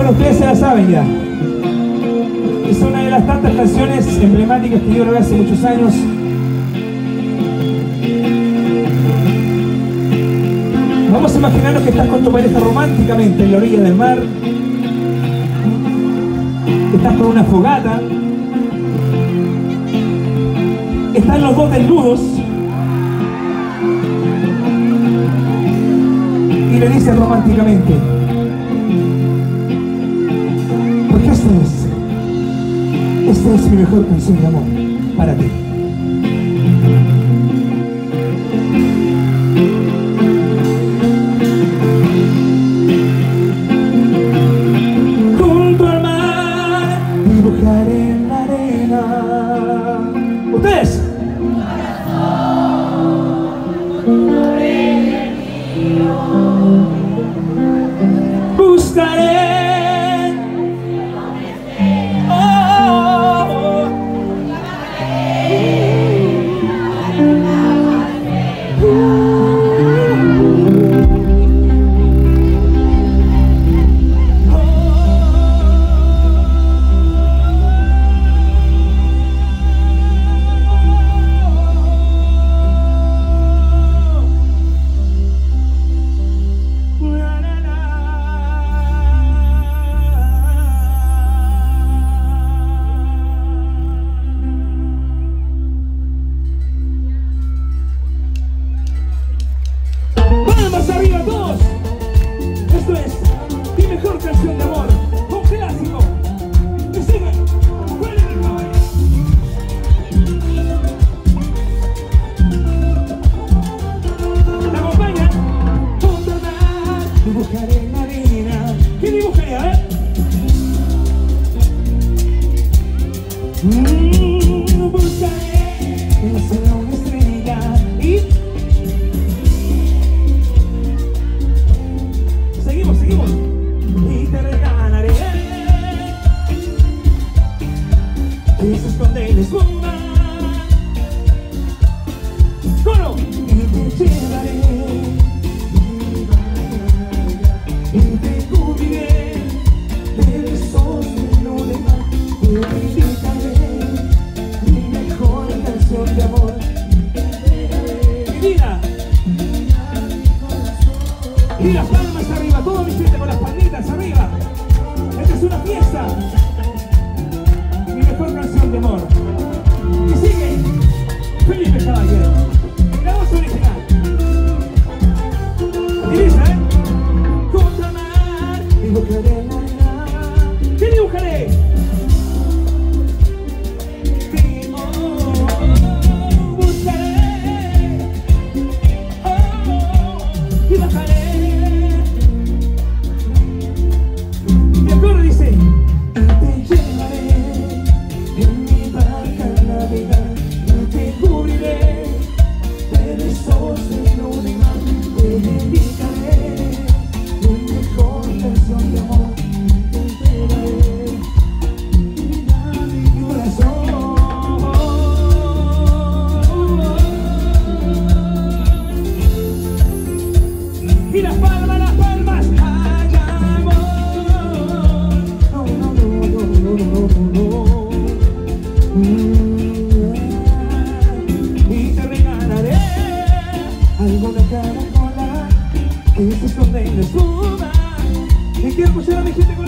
Bueno, ustedes se la saben ya. Es una de las tantas canciones emblemáticas que yo grabé hace muchos años. Vamos a imaginarnos que estás con tu pareja románticamente en la orilla del mar. Estás con una fogata. Están los dos desnudos. Y le dices románticamente: porque esta es mi mejor canción de amor para ti. Junto al mar dibujaré en la arena. ¿Ustedes? Buscaré arriba todos. Esto es mi mejor canción de amor, un clásico. Y sigue. ¿La acompañan? Junto al mar dibujaré en la arena. ¿Qué dibujaré? A ver. Buscaré en la ciudad una estrella y seguimos. Y te regalaré que se esconde en la espuma. ¡Coro! Y te llevaré y te cubriré de besos de luna y mar. Te dedicaré mi mejor canción de amor. Mi vida. Y las palmas arriba, todo mi gente con las palmitas arriba. Esta es una fiesta. Mi mejor canción de amor. Y sigue Felipe Caballero. La voz original. Y dice, junto al mar dibujaré la arena. ¿Qué dibujaré? Buscaré y bajaré. Y las palmas, ay amor. No. Y te regalaré alguna caracola que se esconde en la espuma. Y quiero escuchar a mi gente.